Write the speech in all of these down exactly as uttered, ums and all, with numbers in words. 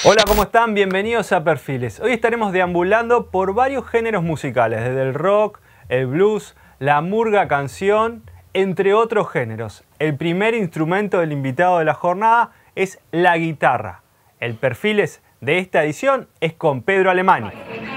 Hola, ¿cómo están? Bienvenidos a Perfiles. Hoy estaremos deambulando por varios géneros musicales, desde el rock, el blues, la murga canción, entre otros géneros. El primer instrumento del invitado de la jornada es la guitarra. El Perfiles de esta edición es con Pedro Alemany.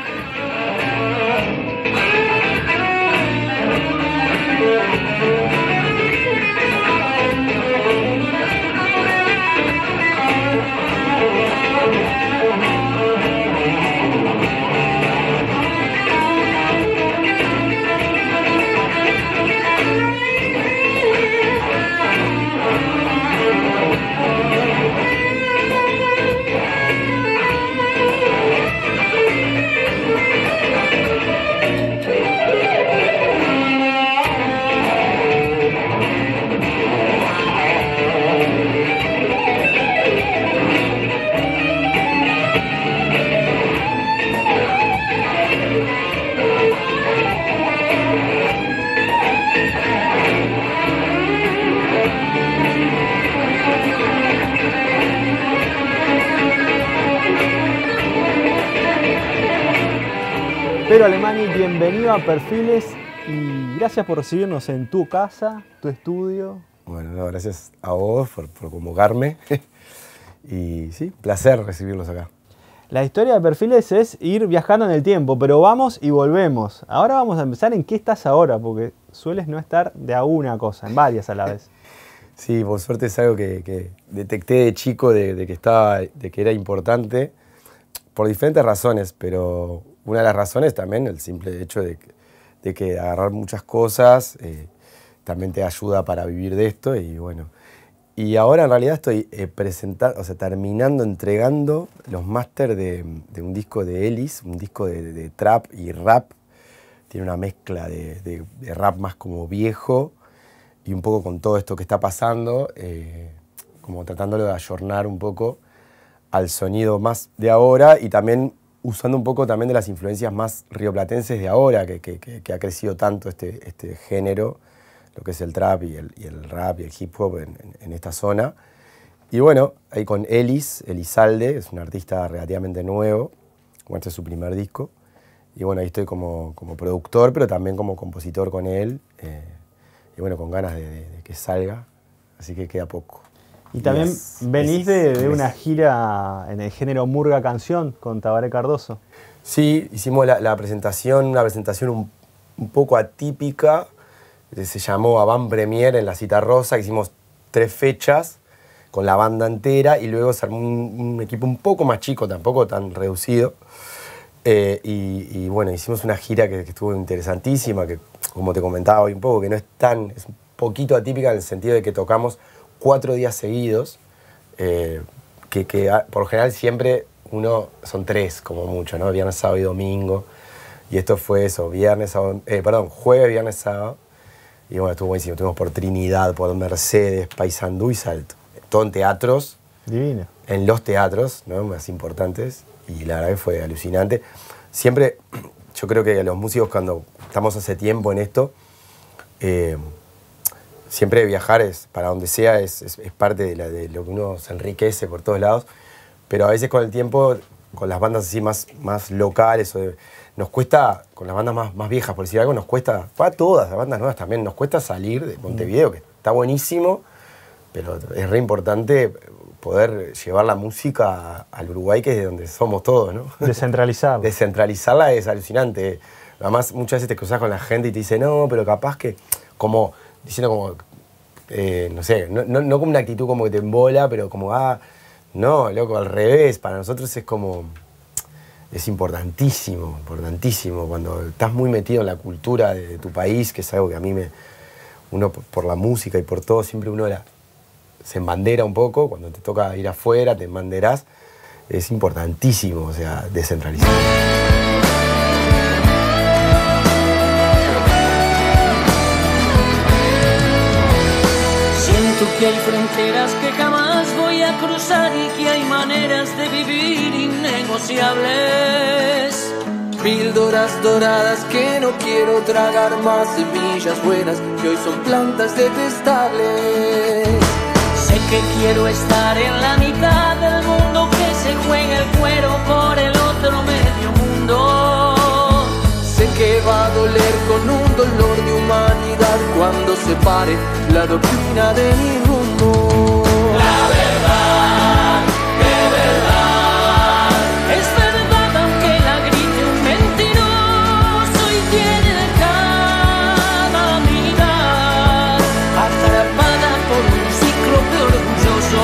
Pedro Alemany, bienvenido a Perfiles y gracias por recibirnos en tu casa, tu estudio. Bueno, no, gracias a vos por, por convocarme y sí, placer recibirlos acá. La historia de Perfiles es ir viajando en el tiempo, pero vamos y volvemos. Ahora vamos a empezar en qué estás ahora, porque sueles no estar de a una cosa, en varias a la vez. Sí, por suerte es algo que, que detecté de chico de, de, que estaba, de que era importante por diferentes razones, pero una de las razones también el simple hecho de, de que agarrar muchas cosas eh, también te ayuda para vivir de esto y bueno. Y ahora en realidad estoy eh, presentando, o sea, terminando, entregando los máster de, de un disco de Ellis, un disco de, de, de trap y rap. Tiene una mezcla de, de, de rap más como viejo y un poco con todo esto que está pasando, eh, como tratándolo de ayornar un poco al sonido más de ahora y también usando un poco también de las influencias más rioplatenses de ahora, que, que, que, que ha crecido tanto este, este género, lo que es el trap y el, y el rap y el hip hop en, en, en esta zona. Y bueno, ahí con Ellis, Elizalde, es un artista relativamente nuevo, como este es su primer disco. Y bueno, ahí estoy como, como productor, pero también como compositor con él. Eh, y bueno, con ganas de, de, de que salga, así que queda poco. Y también yes, venís yes, de, de yes. una gira en el género murga canción con Tabaré Cardoso. Sí, hicimos la, la presentación, una presentación un, un poco atípica, se llamó Avant Premier en la Citarrosa, hicimos tres fechas con la banda entera y luego se armó un, un equipo un poco más chico, tampoco tan reducido. Eh, y, y bueno, hicimos una gira que, que estuvo interesantísima, que como te comentaba hoy un poco, que no es tan, es un poquito atípica en el sentido de que tocamos cuatro días seguidos, eh, que, que por lo general siempre uno, son tres como mucho, ¿no? Viernes, sábado y domingo. Y esto fue eso, viernes, sábado, eh, perdón, jueves, viernes, sábado. Y bueno, estuvo buenísimo. Estuvimos por Trinidad, por Mercedes, Paysandú y Salto. Todo en teatros. Divino. En los teatros, ¿no? Más importantes. Y la verdad que fue alucinante. Siempre, yo creo que los músicos cuando estamos hace tiempo en esto, eh, siempre viajar es, para donde sea es, es, es parte de, la, de lo que uno se enriquece por todos lados, pero a veces con el tiempo, con las bandas así más, más locales, o de, nos cuesta, con las bandas más, más viejas, por decir algo, nos cuesta, para todas las bandas nuevas también, nos cuesta salir de Montevideo, que está buenísimo, pero es re importante poder llevar la música al Uruguay, que es de donde somos todos, ¿no? Descentralizarla. Descentralizarla es alucinante. Además, muchas veces te cruzas con la gente y te dice, no, pero capaz que, como... diciendo como, eh, no sé, no, no, no como una actitud como que te embola, pero como, ah, no, loco, al revés, para nosotros es como, es importantísimo, importantísimo, cuando estás muy metido en la cultura de, de tu país, que es algo que a mí me, uno por la música y por todo, siempre uno la, se embandera un poco, cuando te toca ir afuera, te embanderás, es importantísimo, o sea, descentralizar. Que hay fronteras que jamás voy a cruzar y que hay maneras de vivir innegociables. Píldoras doradas que no quiero tragar más, semillas buenas que hoy son plantas detestables. Sé que quiero estar en la mitad del mundo que se juega el cuero por el otro medio mundo. Sé que va a doler con un dolor de humanidad cuando se pare la doctrina de mi rumbo. La verdad, de verdad, es verdad aunque la grite un mentiroso y tiene cada mirada atrapada por un cíclope orgulloso.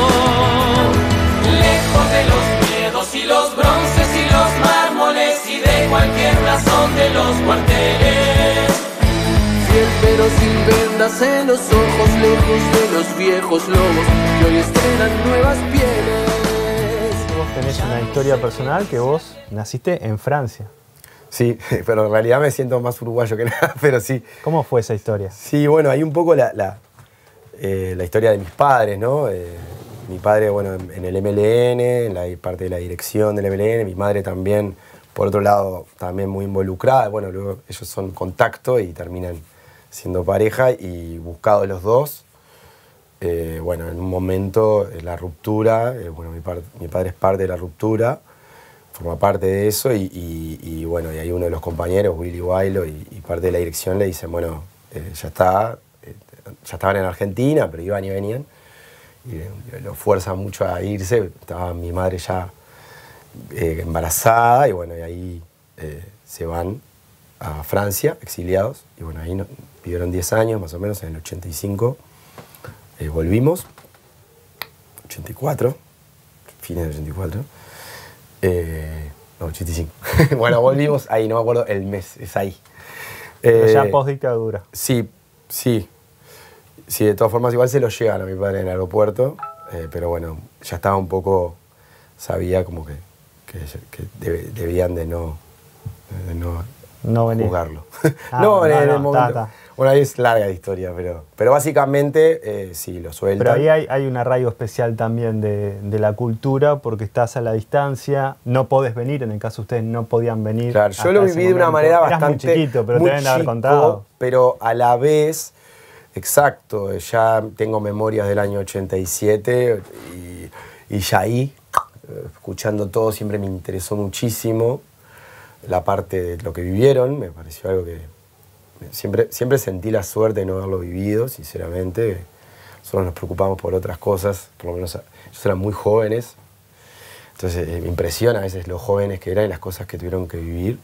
Lejos de los miedos y los bronces y los mármoles y de cualquier razón de los cuarteles. Fiel pero sin vendas en los ojos, lejos de los viejos lobos que hoy estrenan nuevas pieles. Vos tenés una historia personal que vos naciste en Francia. Sí, pero en realidad me siento más uruguayo que nada, pero sí. ¿Cómo fue esa historia? Sí, bueno, hay un poco la, la, eh, la historia de mis padres, ¿no? Eh, mi padre, bueno, en, en el M L N, en la parte de la dirección del M L N, mi madre también, por otro lado, también muy involucrada. Bueno, luego ellos son contacto y terminan siendo pareja y buscados los dos. Eh, bueno, en un momento, eh, la ruptura, eh, bueno, mi, par, mi padre es parte de la ruptura, forma parte de eso y, y, y bueno, y hay uno de los compañeros, Willy Bailo, y, y parte de la dirección le dicen, bueno, eh, ya está, eh, ya estaban en Argentina, pero iban y venían, y eh, lo fuerzan mucho a irse. Estaba mi madre ya eh, embarazada y bueno, y ahí eh, se van a Francia, exiliados, y bueno, ahí no, vivieron diez años más o menos, en el ochenta y cinco eh, volvimos, ochenta y cuatro, fines del ochenta y cuatro, eh, no, ochenta y cinco, bueno, volvimos ahí, no me acuerdo el mes, es ahí. Pero eh, ya post-dictadura. Sí, sí, sí, de todas formas igual se lo llevan a mi padre en el aeropuerto, eh, pero bueno, ya estaba un poco, sabía como que, que, que deb, debían de no, de no No venir. juzgarlo. Ah, no, en no, el no, momento. ta, ta. Bueno, ahí es larga la historia, pero, pero básicamente eh, sí, lo sueltan. Pero ahí hay, hay un arraigo especial también de, de la cultura porque estás a la distancia, no podés venir, en el caso de ustedes no podían venir. Claro, yo lo viví de una manera Eras bastante... muy chiquito, pero muy te deben haber chico, contado. Pero a la vez, exacto, ya tengo memorias del año ochenta y siete y, y ya ahí, escuchando todo, siempre me interesó muchísimo la parte de lo que vivieron, me pareció algo que siempre, siempre sentí la suerte de no haberlo vivido, sinceramente. Nosotros nos preocupamos por otras cosas, por lo menos ellos eran muy jóvenes, entonces eh, me impresiona a veces los jóvenes que eran y las cosas que tuvieron que vivir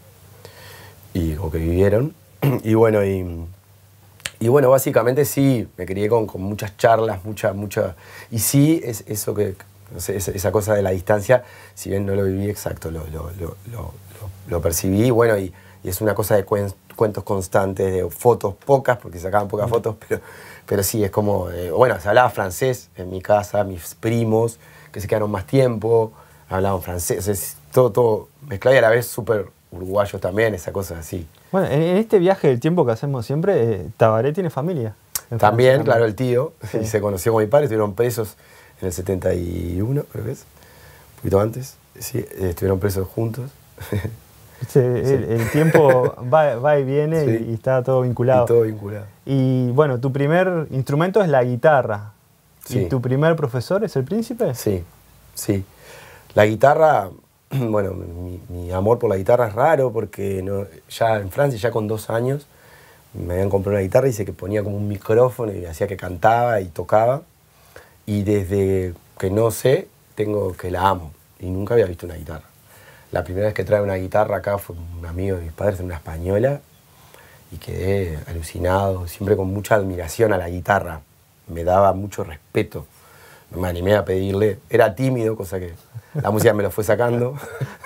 y, o que vivieron. Y bueno, y, y bueno, básicamente sí, me crié con, con muchas charlas, mucha, mucha, y sí, es eso que, no sé, esa, esa cosa de la distancia, si bien no lo viví exacto, lo, lo, lo, lo, lo percibí, bueno, y, y es una cosa de cuen, cuentos constantes, de fotos pocas, porque sacaban pocas fotos, pero, pero sí, es como, eh, bueno, se hablaba francés en mi casa, mis primos, que se quedaron más tiempo, hablaban francés, es todo, todo mezclado y a la vez súper uruguayos también, esa cosa así. Bueno, en, en este viaje del tiempo que hacemos siempre, eh, Tabaré tiene familia. También, Francia, claro, el tío, sí. Y se conoció con mi padre, estuvieron presos en el setenta y uno, creo que es, un poquito antes, sí, eh, estuvieron presos juntos. Sí, el, el tiempo va, va y viene Sí. y, y está todo vinculado. Y todo vinculado. Y bueno, tu primer instrumento es la guitarra. Sí. ¿Y tu primer profesor es el príncipe? Sí, sí. La guitarra, bueno, mi, mi amor por la guitarra es raro porque no, ya en Francia, ya con dos años, me habían comprado una guitarra y se que ponía como un micrófono y hacía que cantaba y tocaba. Y desde que no sé, tengo que la amo. Y nunca había visto una guitarra. La primera vez que trae una guitarra acá fue un amigo de mis padres, una española, y quedé alucinado, siempre con mucha admiración a la guitarra. Me daba mucho respeto. No me animé a pedirle. Era tímido, cosa que la música me lo fue sacando.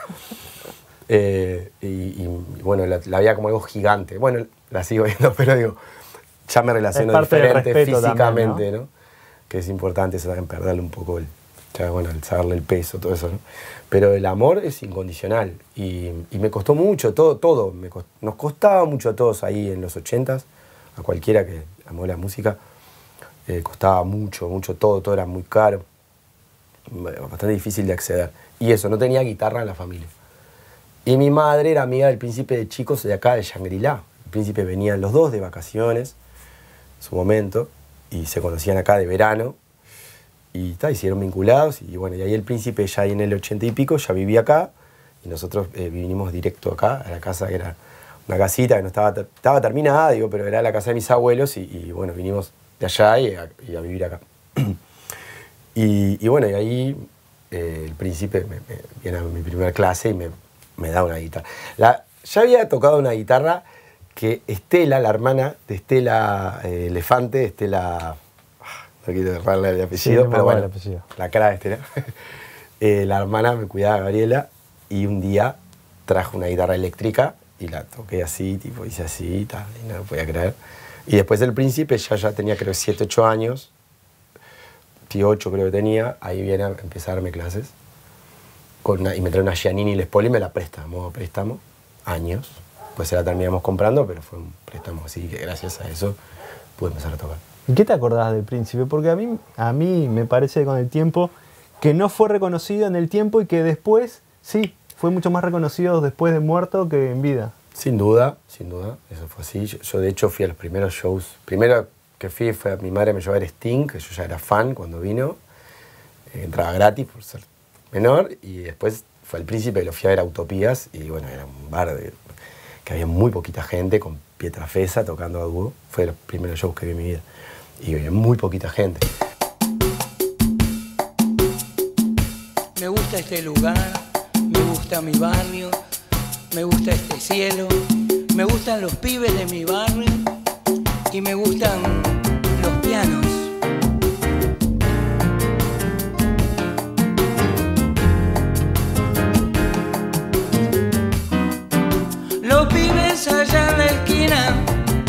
eh, y, y, y bueno, la, la veía como algo gigante. Bueno, la sigo viendo, pero digo, ya me relaciono Es parte del diferente respeto físicamente, también, ¿no? ¿no? Que es importante eso también, perderle un poco el, ya, bueno, el saberle el peso, todo eso, ¿no? Pero el amor es incondicional y, y me costó mucho, todo, todo. Me cost, nos costaba mucho a todos ahí en los ochentas, a cualquiera que amó la música, eh, costaba mucho, mucho todo, todo era muy caro, bastante difícil de acceder. Y eso, no tenía guitarra en la familia. Y mi madre era amiga del príncipe de chicos de acá, de Shangri-La. El príncipe venían los dos de vacaciones, en su momento, y se conocían acá de verano. y ta, hicieron vinculados. Y bueno, y ahí el príncipe ya en el ochenta y pico ya vivía acá. Y nosotros eh, vinimos directo acá, a la casa que era una casita que no estaba, estaba terminada, digo, pero era la casa de mis abuelos. Y, y bueno, vinimos de allá y a, y a vivir acá. y, y bueno, y ahí eh, el príncipe me, me, viene a mi primera clase y me, me da una guitarra. La, ya había tocado una guitarra que Estela, la hermana de Estela eh, Elefante, Estela, no quiero errarle el apellido, sí, pero bueno, el apellido. La cara de Estela, eh, la hermana me cuidaba, Gabriela, y un día trajo una guitarra eléctrica y la toqué así, tipo, hice así, tal, y no lo podía creer. Y después el príncipe ya, ya tenía creo siete, ocho años, ocho creo que tenía, ahí viene a empezar a darme clases, con una, y me trae una Giannini Les Paul y me la presta, a modo préstamo, años. Pues se la terminamos comprando, pero fue un préstamo, así que gracias a eso pude empezar a tocar. ¿Y qué te acordás del príncipe? Porque a mí, a mí me parece con el tiempo que no fue reconocido en el tiempo y que después, sí, fue mucho más reconocido después de muerto que en vida. Sin duda, sin duda, eso fue así. Yo, yo de hecho fui a los primeros shows. Primero que fui fue a mi madre me llevó a ver Sting, que yo ya era fan cuando vino. Eh, entraba gratis por ser menor, y después fue el príncipe, lo fui a ver a Utopías, y bueno, era un bar de... que había muy poquita gente, con Pietrafesa tocando a dúo. Fue de los primeros shows que vi en mi vida. Y había muy poquita gente. Me gusta este lugar, me gusta mi barrio, me gusta este cielo, me gustan los pibes de mi barrio y me gustan los pianos. Los pibes allá en la esquina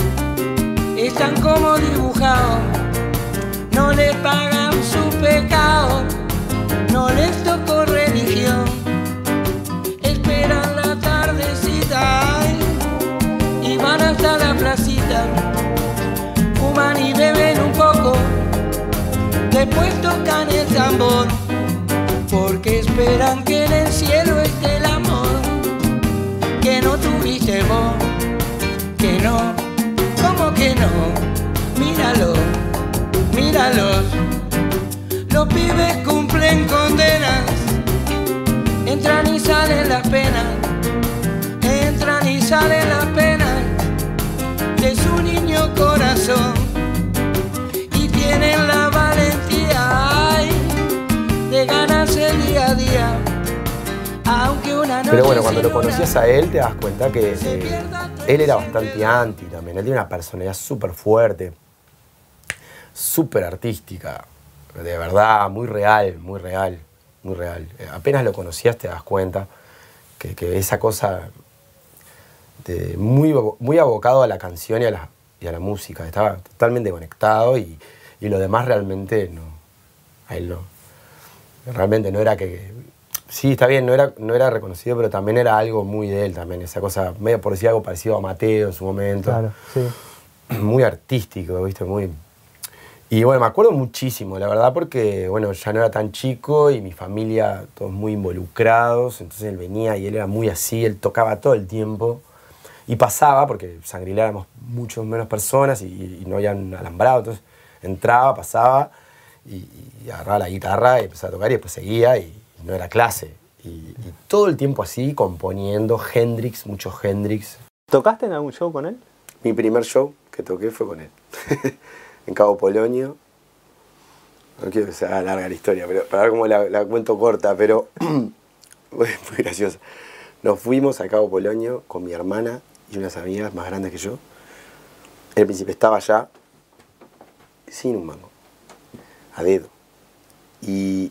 están como dibujados, no les pagan su pecado, no les tocó religión, esperan la tardecita y van hasta la placita, fuman y beben un poco, después tocan el tambor, porque esperan que en el cielo esté el amor que no tuviste vos, que no, ¿cómo que no? Míralo, míralos, los pibes cumplen condenas, entran y salen las penas, entran y salen las penas de su niño corazón, y tienen la valentía, ay, de ganarse día a día. Pero bueno, cuando lo conocías a él te das cuenta que eh, él era bastante anti también. Él tiene una personalidad súper fuerte, súper artística, de verdad, muy real, muy real, muy real. Apenas lo conocías te das cuenta que, que esa cosa de muy, muy abocado a la canción y a la, y a la música. Estaba totalmente conectado y, y lo demás realmente no, a él no. Realmente no era que... Sí, está bien, no era, no era reconocido, pero también era algo muy de él también, esa cosa, medio por decir algo parecido a Mateo en su momento. Claro, sí. Muy artístico, ¿viste? Muy... Y bueno, me acuerdo muchísimo, la verdad, porque bueno, ya no era tan chico y mi familia, todos muy involucrados, entonces él venía y él era muy así, él tocaba todo el tiempo y pasaba, porque Shangri-La éramos mucho menos personas y, y no habían alambrado, entonces entraba, pasaba y, y agarraba la guitarra y empezaba a tocar y después seguía y no era clase. Y, y todo el tiempo así, componiendo, Hendrix, mucho Hendrix. ¿Tocaste en algún show con él? Mi primer show que toqué fue con él. En Cabo Polonio. No quiero que se haga larga la historia, pero para ver cómo la, la cuento corta, pero muy graciosa. Nos fuimos a Cabo Polonio con mi hermana y unas amigas más grandes que yo. El príncipe estaba allá, sin un mango, a dedo. Y...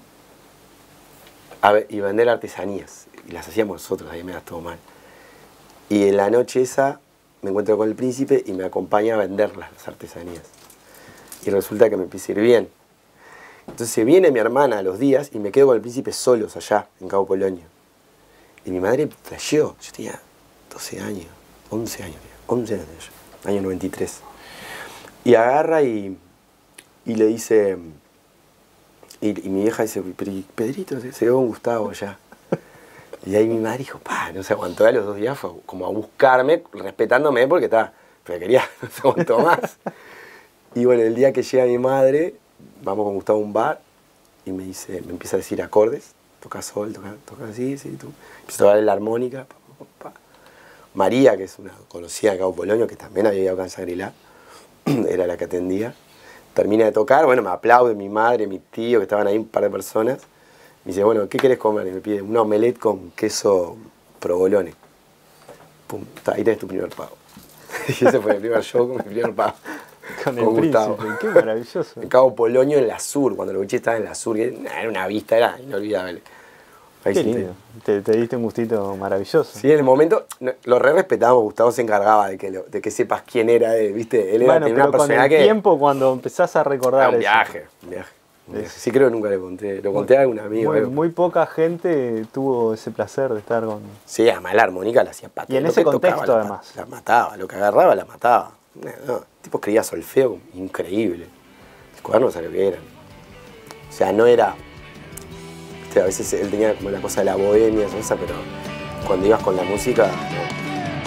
A ver, y vender artesanías, y las hacíamos nosotros, ahí me das todo mal. Y en la noche esa me encuentro con el príncipe y me acompaña a venderlas, las artesanías. Y resulta que me empieza a ir bien. Entonces viene mi hermana a los días y me quedo con el príncipe solos allá, en Cabo Polonio. Y mi madre flasheó, yo tenía doce años, once años, once años, año noventa y tres. Y agarra y, y le dice... Y, y mi vieja dice, Pedrito, se quedó con Gustavo ya. Y ahí mi madre dijo, pa, no se aguantó, a los dos días fue como a buscarme, respetándome porque estaba, pero quería, no se aguantó más. Y bueno, el día que llega mi madre, vamos con Gustavo a un bar y me dice, me empieza a decir acordes, toca sol, toca, toca así, sí, tú. Empiezo a tocar la armónica. Pa, pa, pa. María, que es una conocida de Cabo Polonio, que también había ido a Shangri-La, era la que atendía. Termina de tocar, bueno, me aplaude mi madre, mi tío, que estaban ahí un par de personas. Me dice, bueno, ¿qué querés comer? Y me pide un omelette con queso provolone. Pum, ahí tenés tu primer pago. Y ese fue el primer show con mi primer pago. Con, con el Gustavo. Príncipe, qué maravilloso. En Cabo Polonio, en la Sur, cuando el boliche estaba en la Sur, era una vista, era inolvidable. Ahí qué sí lindo, te, te diste un gustito maravilloso. Sí, en el momento lo re respetábamos, Gustavo se encargaba de que, lo, de que sepas quién era él, ¿viste? Él era bueno, una persona con el que... tiempo, cuando empezás a recordar Ah, un viaje, eso. un viaje. Sí, creo que nunca le conté. Lo conté a algún amigo. Muy, muy poca gente tuvo ese placer de estar con... Sí, además la armónica la hacía patada. Y en ese contexto, tocaba, además. La, la mataba, lo que agarraba la mataba. No, no, el tipo escribía solfeo increíble. Los cuadernos a lo que eran. O sea, no era... Viste, a veces él tenía como la cosa de la bohemia, esa, pero cuando ibas con la música... No.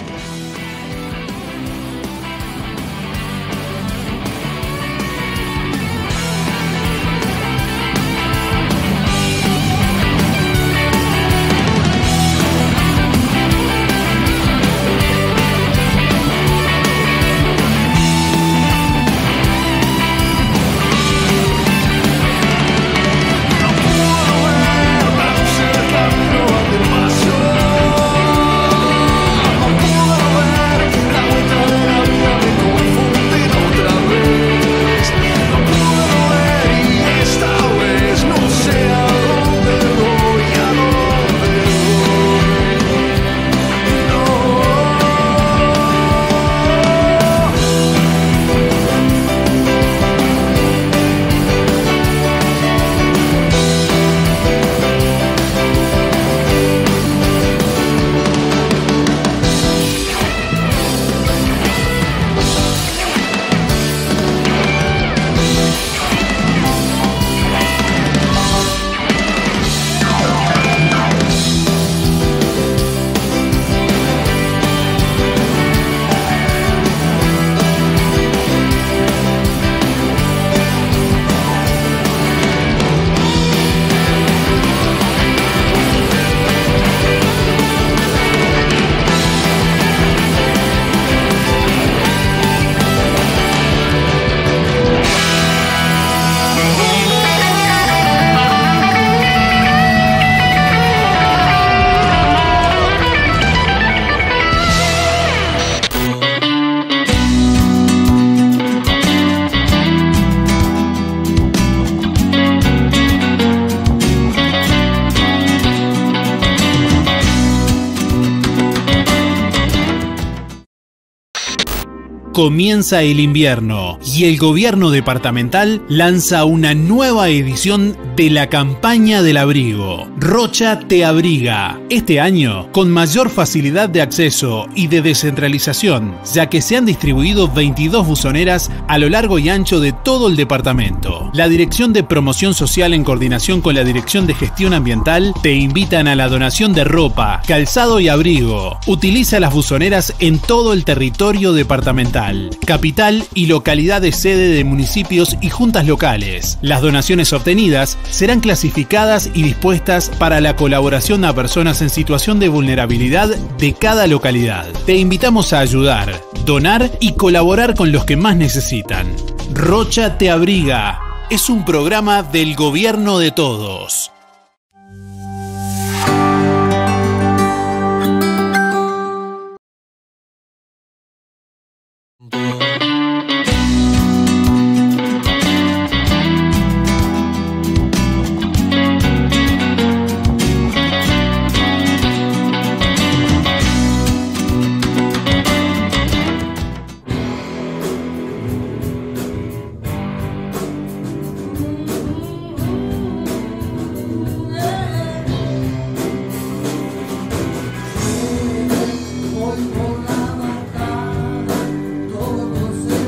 Comienza el invierno y el gobierno departamental lanza una nueva edición de la campaña del abrigo. Rocha te abriga. Este año con mayor facilidad de acceso y de descentralización, ya que se han distribuido veintidós buzoneras a lo largo y ancho de todo el departamento. La Dirección de Promoción Social en coordinación con la Dirección de Gestión Ambiental te invitan a la donación de ropa, calzado y abrigo. Utiliza las buzoneras en todo el territorio departamental, capital y localidades sede de municipios y juntas locales. Las donaciones obtenidas serán clasificadas y dispuestas para la colaboración a personas en situación de vulnerabilidad de cada localidad. Te invitamos a ayudar, donar y colaborar con los que más necesitan. Rocha te abriga. Es un programa del gobierno de todos. Hoy por la madrugada todo se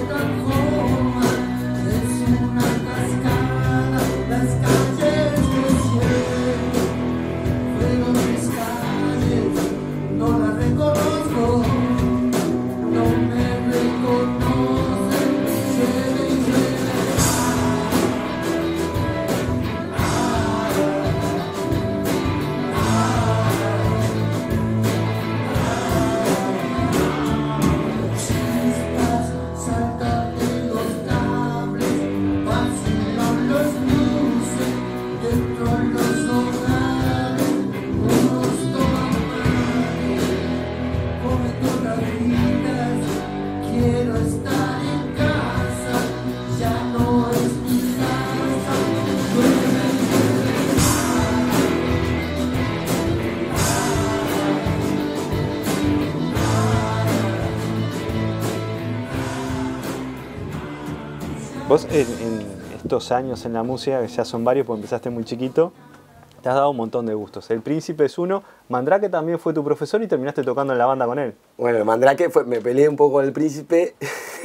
Vos en, en estos años en la música, que ya son varios porque empezaste muy chiquito, te has dado un montón de gustos. El Príncipe es uno, Mandrake también fue tu profesor y terminaste tocando en la banda con él. Bueno, el Mandrake fue, me peleé un poco con el Príncipe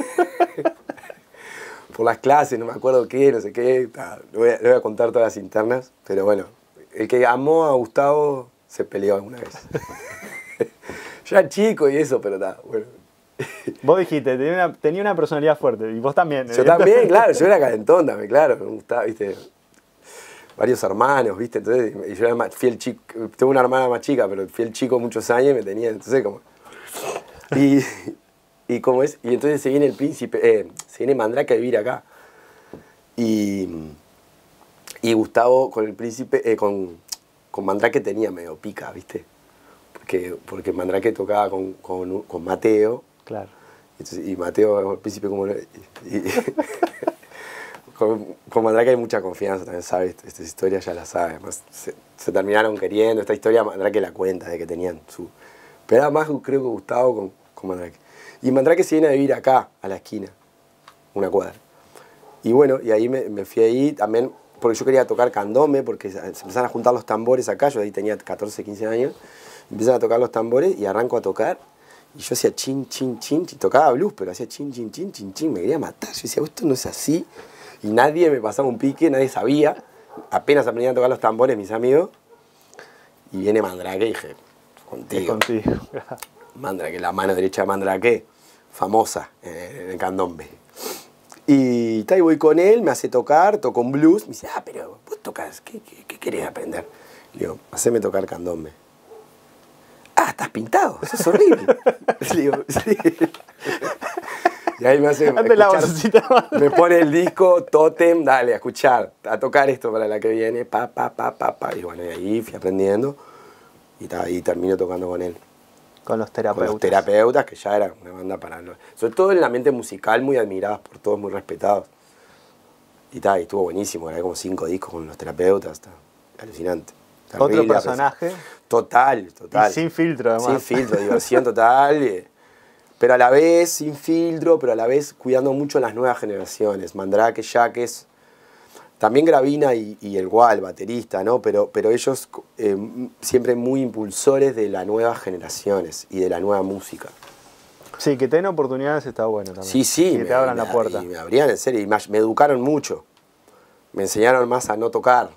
por las clases, no me acuerdo qué, no sé qué. No voy, a, no voy a contar todas las internas, pero bueno, el que amó a Gustavo se peleó alguna vez. Yo era chico y eso, pero nada, bueno. Vos dijiste, tenía una, tenía una personalidad fuerte, y vos también. Yo también, claro, yo era calentón también, claro, me gustaba, viste, varios hermanos, viste, entonces, y yo era más, fui el chico, tengo una hermana más chica, pero fui el chico muchos años y me tenía, entonces como, y, y como es, y entonces se viene el Príncipe, eh, se viene Mandrake a vivir acá, y, y Gustavo con el Príncipe, eh, con, con Mandrake tenía medio pica, viste, porque, porque Mandrake tocaba con, con, con Mateo. Claro. Entonces, y Mateo, el Príncipe, como... Y, y, con, con Mandrake hay mucha confianza, también sabe, estas historias ya las sabe. Además, se, se terminaron queriendo. Esta historia Mandrake la cuenta de que tenían su... Pero era más, creo que Gustavo con, con Mandrake. Y Mandrake se viene a vivir acá, a la esquina, una cuadra. Y bueno, y ahí me, me fui ahí también, porque yo quería tocar candombe, porque se empezaron a juntar los tambores acá. Yo ahí tenía catorce, quince años. Empiezan a tocar los tambores y arranco a tocar. Y yo hacía chin, chin, chin, y tocaba blues, pero hacía chin, chin, chin, chin, chin, me quería matar. Yo decía, esto no es así. Y nadie me pasaba un pique, nadie sabía. Apenas aprendían a tocar los tambores mis amigos. Y viene Mandrake y dije, contigo. Contigo. Mandrake, la mano derecha de Mandrake, famosa eh, en el candombe. Y, y voy con él, me hace tocar, toco un blues. Me dice, ah, pero vos tocas, ¿qué, qué, qué querés aprender? Le digo, haceme tocar candombe. Ah, estás pintado, eso es horrible. Le digo, sí. Y ahí me hace escuchar, me pone el disco Totem, dale, a escuchar, a tocar esto para la que viene, pa, pa, pa, pa, pa. Y bueno, y ahí fui aprendiendo y, y termino tocando con él. Con los terapeutas. Con los terapeutas, que ya era una banda para... Sobre todo en el ambiente musical, muy admirados por todos, muy respetados. Y, ta, y estuvo buenísimo, grabé como cinco discos con los terapeutas, está alucinante. Otro personaje. Total, total. Y sin filtro, además. Sin filtro, diversión total. Pero a la vez sin filtro, pero a la vez cuidando mucho las nuevas generaciones. Mandrake, Yaques, también Gravina y, y el Gual, baterista, ¿no? Pero, pero ellos eh, siempre muy impulsores de las nuevas generaciones y de la nueva música. Sí, que te den oportunidades está bueno también. Sí, sí. Que me, te abran me, la puerta. Y me abrían, en serio, y me, me educaron mucho. Me enseñaron más a no tocar.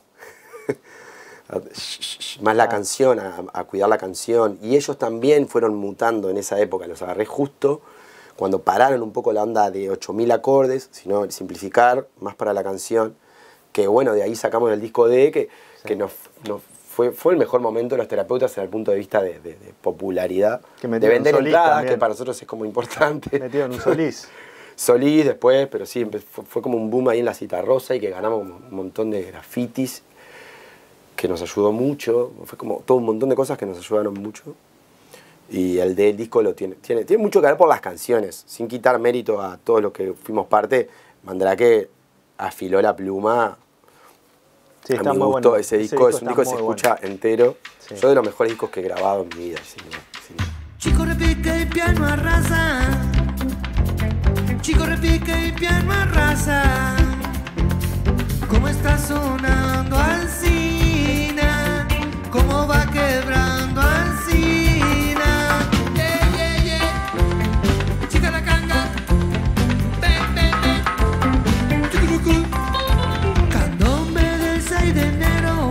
Más la canción, a, a cuidar la canción. Y ellos también fueron mutando en esa época. Los agarré justo cuando pararon un poco la onda de ocho mil acordes, sino simplificar más para la canción. Que bueno, de ahí sacamos el disco D, que, sí. que nos, nos fue, fue el mejor momento de los terapeutas desde el punto de vista de, de, de popularidad. Que de vender entradas, también. Que para nosotros es como importante. Metieron un Solís. Solís después, pero sí, fue, fue como un boom ahí en la Citarrosa y que ganamos un montón de grafitis, que nos ayudó mucho, fue como todo un montón de cosas que nos ayudaron mucho. Y el del disco lo tiene, tiene, tiene mucho que ver por las canciones, sin quitar mérito a todos los que fuimos parte. Mandrake afiló la pluma. Sí, a está mí muy me gustó bueno. ese disco, Ese disco es un disco que se escucha bueno. entero. Sí. Yo de los mejores discos que he grabado en mi vida. Sí, sí. Chico repique y piano arrasa. Chico repique y piano arrasa. ¿Cómo está sonando Alcina? ¿Cómo va quebrando Alcina? Yeah, yeah, yeah. Chica la canga. Ven, ven, ven. Chucurucu. Candombe del seis de enero.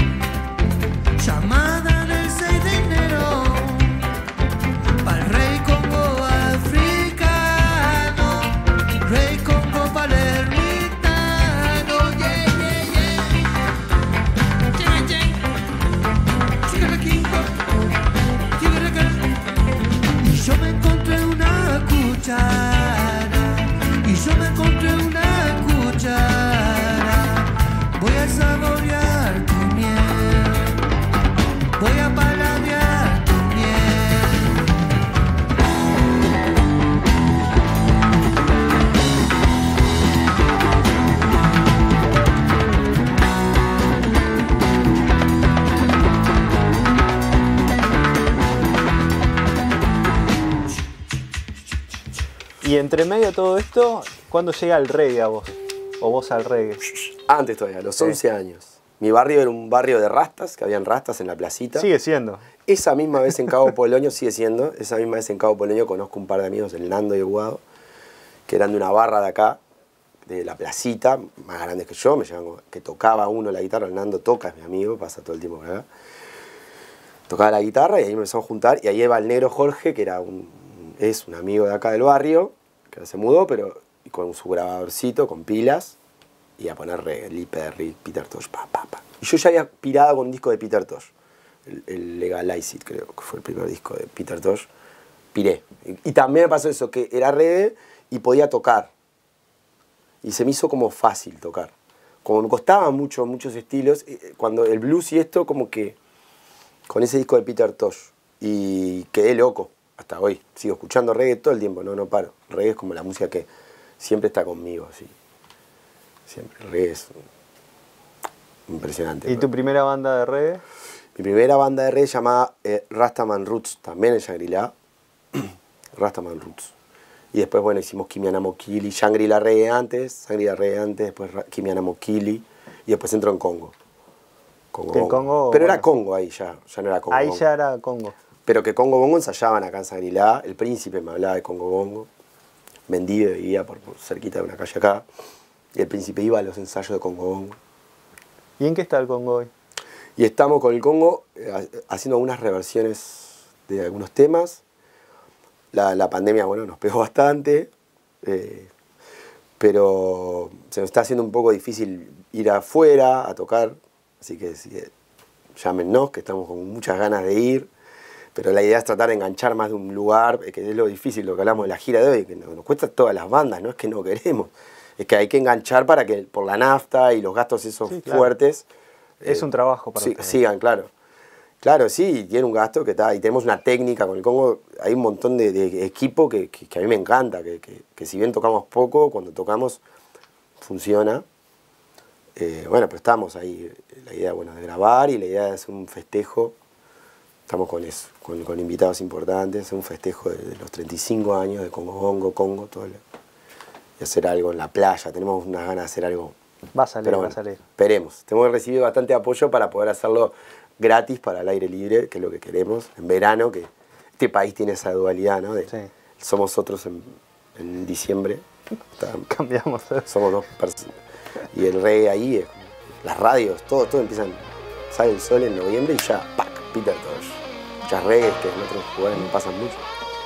Llamada del seis de enero. Pa'l rey Congo africano. Rey Congo palermitano. Y yo me encontré una cuchara, y yo me encontré una cuchara. Voy a saborear tu miel, voy a paladear tu Y entre medio de todo esto, ¿cuándo llega el reggae a vos? o vos al reggae? Antes todavía, a los once sí. años. Mi barrio era un barrio de rastas, que habían rastas en la placita. Sigue siendo. Esa misma vez en Cabo Polonio, sigue siendo, esa misma vez en Cabo Polonio conozco un par de amigos, el Nando y el Guado, que eran de una barra de acá, de la placita, más grandes que yo, me llevan, que tocaba uno la guitarra, el Nando toca, es mi amigo, pasa todo el tiempo por acá. Tocaba la guitarra y ahí me empezamos a juntar, y ahí iba el negro Jorge, que era un, es un amigo de acá del barrio, que ahora se mudó, pero con su grabadorcito, con pilas, y a poner reggae, Lee Perry, Peter Tosh, pa, pa, pa. Y yo ya había pirado con un disco de Peter Tosh, el, el Legalize It, creo que fue el primer disco de Peter Tosh, piré. Y, y también me pasó eso, que era reggae y podía tocar. Y se me hizo como fácil tocar. Como me costaban mucho, muchos estilos, cuando el blues y esto, como que con ese disco de Peter Tosh. Y quedé loco hasta hoy. Sigo escuchando reggae todo el tiempo, no, no paro. Reggae es como la música que siempre está conmigo, así. Siempre. El reggae es impresionante. ¿Y tu primera banda de reggae? Mi primera banda de reggae se llamaba eh, Rastaman Roots, también en Shangri-La. Rastaman Roots. Y después, bueno, hicimos Kimiana Mokili, Shangri-La Reggae antes, Shangri-La Reggae antes, después Kimiana Mokili, y después entró en Congo. Congo, Bongo. Congo Pero bueno, era Congo ahí ya, ya no era Congo Ahí Bongo. ya era Congo. Pero que Congo Bongo ensayaban acá en Shangri-La, el príncipe me hablaba de Congo Bongo, Mendive vivía por, por cerquita de una calle acá, y el príncipe iba a los ensayos de Congo Bongo. ¿Y en qué está el Congo hoy? Y estamos con el Congo eh, haciendo algunas reversiones de algunos temas. La, la pandemia, bueno, nos pegó bastante, eh, pero se nos está haciendo un poco difícil ir afuera a tocar, así que sí, llámenos, que estamos con muchas ganas de ir, pero la idea es tratar de enganchar más de un lugar, que es lo difícil, lo que hablamos de la gira de hoy, que nos, nos cuesta todas las bandas, no es que no queremos, es que hay que enganchar para que por la nafta y los gastos esos sí, claro. fuertes... Es eh, un trabajo para sí, ustedes. Sigan, claro. Claro, sí, tiene un gasto que está, y tenemos una técnica con el Congo, hay un montón de, de equipo que, que, que a mí me encanta, que, que, que si bien tocamos poco, cuando tocamos funciona. Eh, bueno, pero estamos ahí, la idea bueno, de grabar y la idea de hacer un festejo, estamos con eso, con, con invitados importantes, un festejo de, de los treinta y cinco años de Congo Bongo, Congo, todo el, y hacer algo en la playa, tenemos unas ganas de hacer algo. Va a salir, bueno, va a salir. Esperemos, tenemos que recibir bastante apoyo para poder hacerlo gratis para el aire libre, que es lo que queremos, en verano, que este país tiene esa dualidad, ¿no? De, sí. Somos otros en, en diciembre. Está, Cambiamos. ¿eh? Somos dos personas. Y el reggae ahí, es, las radios, todo, todo empiezan, sale el sol en noviembre y ya, ¡pac! Peter Tosh. Muchas reggae que en otros lugares no pasan mucho.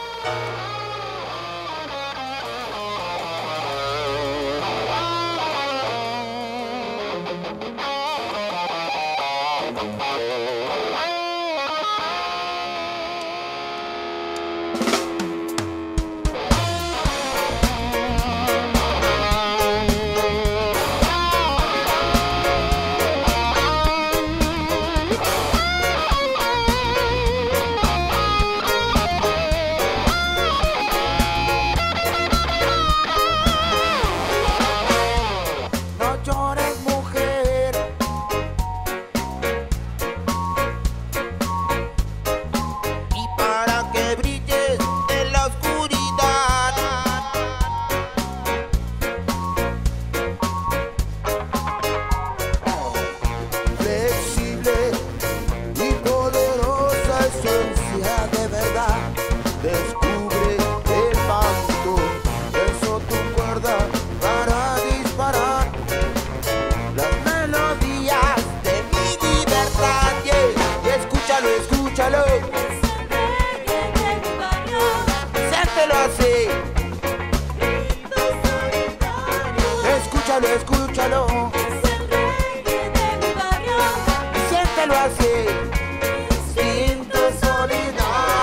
Escúchalo, escúchalo. Es el reggae de mi barrio. Y siéntelo así. Instinto solidario.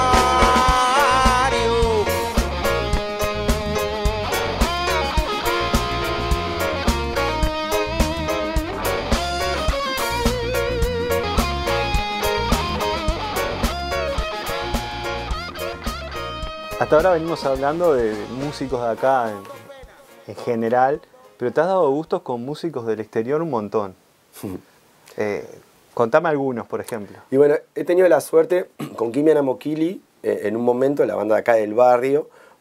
Hasta ahora venimos hablando de músicos de acá en, en general, pero te has dado gustos con músicos del exterior un montón. Eh, contame algunos, por ejemplo. Y bueno, he tenido la suerte con Kimiana Mokili, eh, en un momento, la banda de acá del barrio,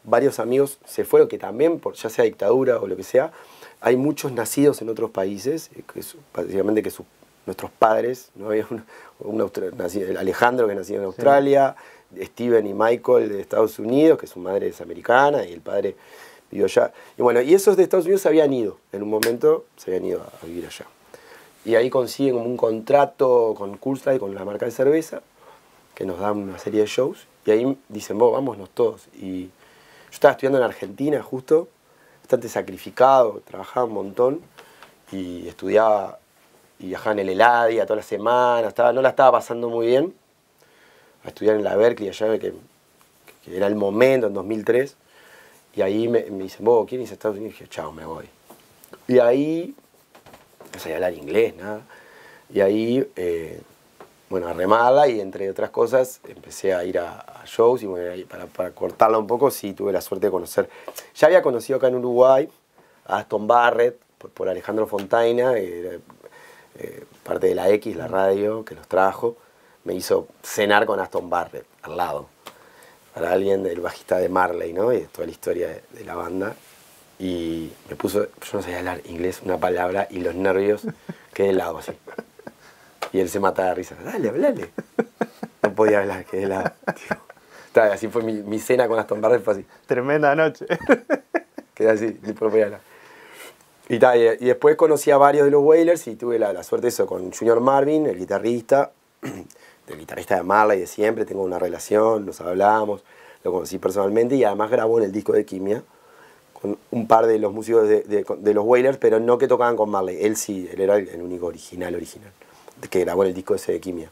varios amigos se fueron, que también, por ya sea dictadura o lo que sea, hay muchos nacidos en otros países, que es, básicamente que su, nuestros padres, ¿no? Había un, un austra- nacido, Alejandro que nació en Australia, sí. Steven y Michael de Estados Unidos, que su madre es americana y el padre vivió allá. Y bueno, y esos de Estados Unidos se habían ido, en un momento se habían ido a, a vivir allá. Y ahí consiguen como un contrato con Coors Light, con la marca de cerveza, que nos dan una serie de shows, y ahí dicen, vos, vámonos todos. Y yo estaba estudiando en Argentina justo, bastante sacrificado, trabajaba un montón, y estudiaba, y viajaba en el Eladia toda la semana, estaba, no la estaba pasando muy bien, a estudiar en la Berkeley, allá que, que era el momento, en dos mil tres, y ahí me, me dicen, vos, ¿quién dice Estados Unidos? Y dije, chao, me voy. Y ahí, no sabía hablar inglés, nada, y ahí... Eh, bueno, a remarla y entre otras cosas empecé a ir a, a shows y bueno, para, para cortarla un poco sí tuve la suerte de conocer. Ya había conocido acá en Uruguay a Aston Barrett por, por Alejandro Fontaina, eh, eh, parte de la X, la radio que los trajo, me hizo cenar con Aston Barrett al lado, para alguien del bajista de Marley, ¿no? Y toda la historia de, de la banda. Y me puso, yo no sabía hablar inglés, una palabra y los nervios quedé helado así. Y él se mataba de risa. Dale, hablale. No podía hablar, quedé helado. Tío. Así fue mi, mi cena con Aston Barrett, fue así. Tremenda noche. Quedé así, ni podía hablar. Y, ta, y, y después conocí a varios de los Wailers y tuve la, la suerte de eso con Junior Marvin, el guitarrista, el guitarrista de Marley de siempre, tengo una relación, nos hablamos, lo conocí personalmente y además grabó en el disco de Quimia con un par de los músicos de, de, de los Wailers, pero no que tocaban con Marley. Él sí, él era el, el único original, original. Que grabó en el disco ese de Quimia.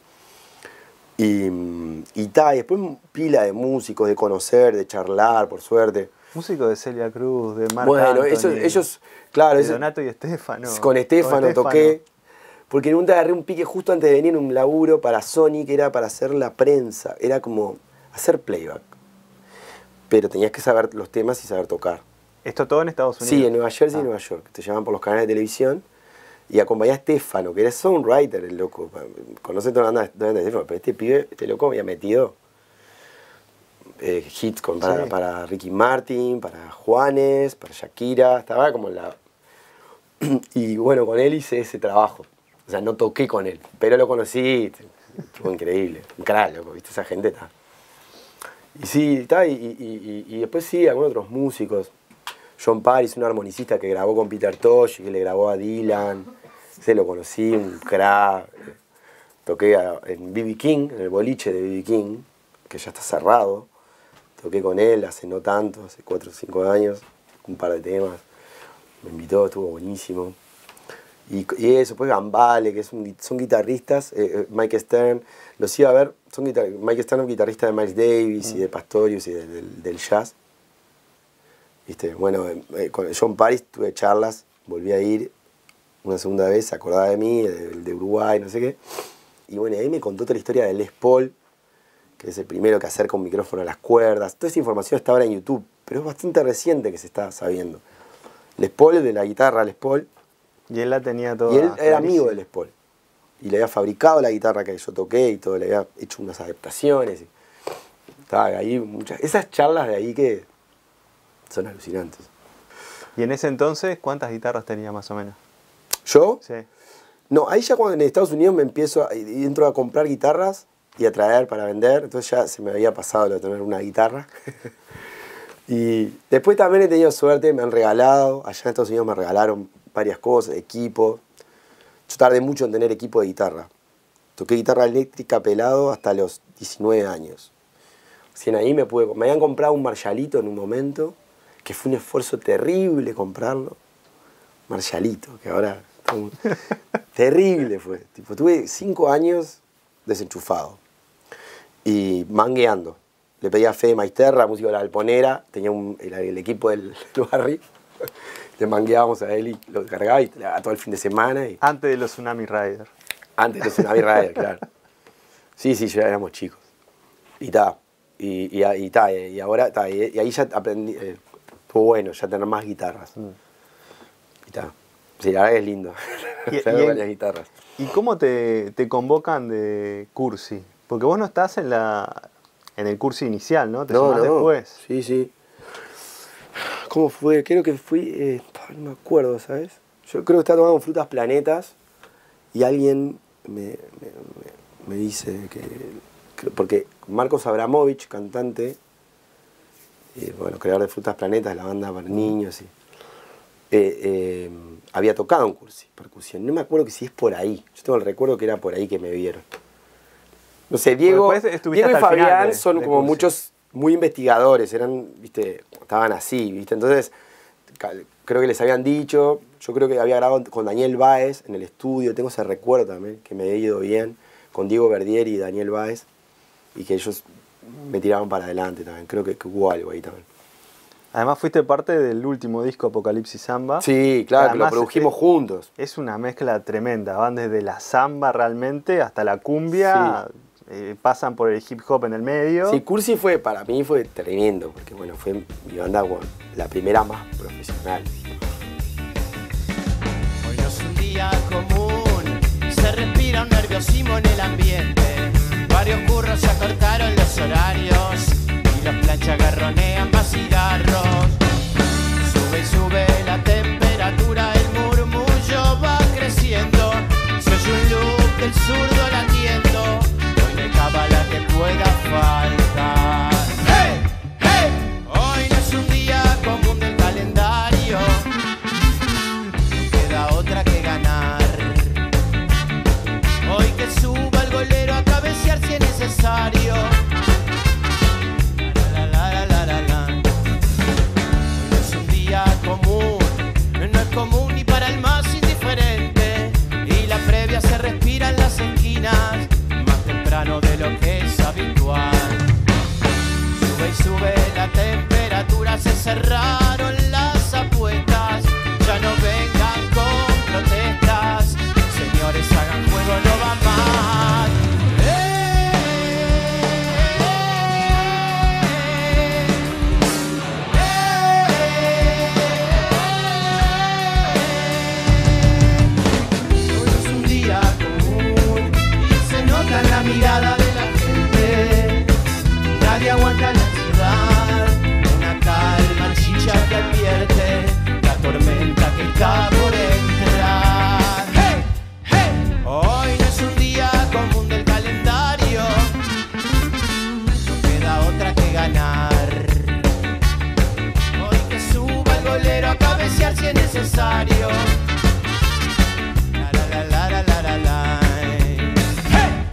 Y, y, ta, y después pila de músicos, de conocer, de charlar, por suerte. Músicos de Celia Cruz, de Marc Bueno, Anthony, ellos, ellos, claro. de Eso, Donato y Estefano. Con Estefano toqué, porque en un día agarré un pique justo antes de venir un laburo para Sony, que era para hacer la prensa, era como hacer playback. Pero tenías que saber los temas y saber tocar. ¿Esto todo en Estados Unidos? Sí, en Nueva Jersey ah. y Nueva York. Te llamaban por los canales de televisión. Y acompañé a Estefano, que era songwriter, el loco. Conoce toda la banda de Estefano, pero este pibe, este loco había metido eh, hits con, para, sí. para Ricky Martin, para Juanes, para Shakira. Estaba como en la... Y bueno, con él hice ese trabajo. O sea, no toqué con él, pero lo conocí. Estuvo increíble. Un crack, loco, ¿viste? Esa gente está. Y sí, está. Y, y, y, y después sí, algunos otros músicos. John Paris, un armonicista que grabó con Peter Tosh, que le grabó a Dylan. Se lo conocí, un crack. Toqué a, en B B King, en el boliche de B B King, que ya está cerrado. Toqué con él hace no tanto, hace cuatro o cinco años, un par de temas. Me invitó, estuvo buenísimo. Y, y eso, pues Gambale, que es un, son guitarristas, eh, Mike Stern, los iba a ver, son guitar Mike Stern es un guitarrista de Miles Davis mm. y de Pastorius y de, de, del jazz. ¿Viste? Bueno, eh, con John Paris tuve charlas, volví a ir una segunda vez, se acordaba de mí, de, de Uruguay, no sé qué. Y bueno, ahí me contó toda la historia de Les Paul, que es el primero que acerca un micrófono a las cuerdas. Toda esa información está ahora en YouTube, pero es bastante reciente que se está sabiendo. Les Paul, de la guitarra Les Paul. Y él la tenía toda. Y él era amigo de Les Paul. Y le había fabricado la guitarra que yo toqué y todo, le había hecho unas adaptaciones. Y estaba ahí muchas... Esas charlas de ahí que son alucinantes. ¿Y en ese entonces cuántas guitarras tenía más o menos? ¿Yo? Sí. No, ahí ya cuando en Estados Unidos me empiezo a, y entro a comprar guitarras y a traer para vender, entonces ya se me había pasado lo de tener una guitarra. Y después también he tenido suerte, me han regalado, allá en Estados Unidos me regalaron varias cosas, equipos. Yo tardé mucho en tener equipo de guitarra. Toqué guitarra eléctrica pelado hasta los diecinueve años. Recién ahí me pude, me habían comprado un Marshallito en un momento, que fue un esfuerzo terrible comprarlo. Marshallito, que ahora... terrible fue. Tipo, tuve cinco años desenchufado y mangueando. Le pedí a Fede Maisterra, músico de La Alponera, tenía un, el, el equipo del barrio. Le mangueábamos a él y lo cargaba y le daba todo el fin de semana. Y... Antes de los Tsunami Riders. Antes de los Tsunami Riders, claro. Sí, sí, ya éramos chicos. Y ta, y, y, y, ta, y ahora, ta, y, y ahí ya aprendí, eh, estuvo bueno, ya tener más guitarras. Mm. Y ta. Sí, la verdad es lindo. Y, y, varias guitarras. ¿Y cómo te, te convocan de Cursi? Porque vos no estás en la en el Cursi inicial, ¿no? Te no, sumás no. después. Sí, sí. ¿Cómo fue? Creo que fui, eh, no me acuerdo, ¿sabes? Yo creo que estaba tomando Frutas Planetas y alguien me, me, me, me dice que, que... Porque Marcos Abramovich, cantante, y, bueno, creador de Frutas Planetas, la banda para niños, y, eh, eh, había tocado en Cursi, percusión. No me acuerdo que si es por ahí. Yo tengo el recuerdo que era por ahí que me vieron. No sé, Diego, Diego y Fabián de, son de como Cursi. Muchos, muy investigadores, eran, viste, estaban así, viste. Entonces, creo que les habían dicho, yo creo que había grabado con Daniel Báez en el estudio, tengo ese recuerdo también, que me había ido bien, con Diego Verdieri y Daniel Báez, y que ellos me tiraban para adelante también, creo que, que hubo algo ahí también. Además fuiste parte del último disco Apocalipsis Samba. Sí, claro, que lo produjimos es, juntos. Es una mezcla tremenda, van desde la samba realmente hasta la cumbia, sí. eh, pasan por el hip hop en el medio. Sí, Cursi fue, para mí fue tremendo, porque bueno, fue mi banda bueno, la primera más profesional. Hoy no es un día común, se respira un nerviosismo en el ambiente. Varios curros se acortaron los horarios y las planchas garronean más cigarros. Sube y sube la temperatura, el murmullo va creciendo. Se oye un loop del zurdo latiendo. Hoy no hay cábala que pueda faltar. ¡Hey! ¡Hey! Hoy no es un día común del calendario. No queda otra que ganar. Hoy que suba el golero a cabecear si es necesario. La, la, la, la, la, la. Hoy no es un día común, no es común ni para el más indiferente. Y la previa se respira en las esquinas, más temprano de lo que es habitual. Sube y sube la temperatura, se cerraron las apuestas. Ya no vengan con protestas, señores, hagan juego, no va más. ¡Eh! Hoy no es un día común y se nota en la mirada de la gente. Nadie aguanta la ciudad, una calma chicha que advierte la tormenta que está por entrar. ¡Hey! ¡Hey! Hoy no es un día común del calendario, no queda otra que ganar. Hoy que suba el golero a cabecear si es necesario. La la la la la la la. ¡Hey!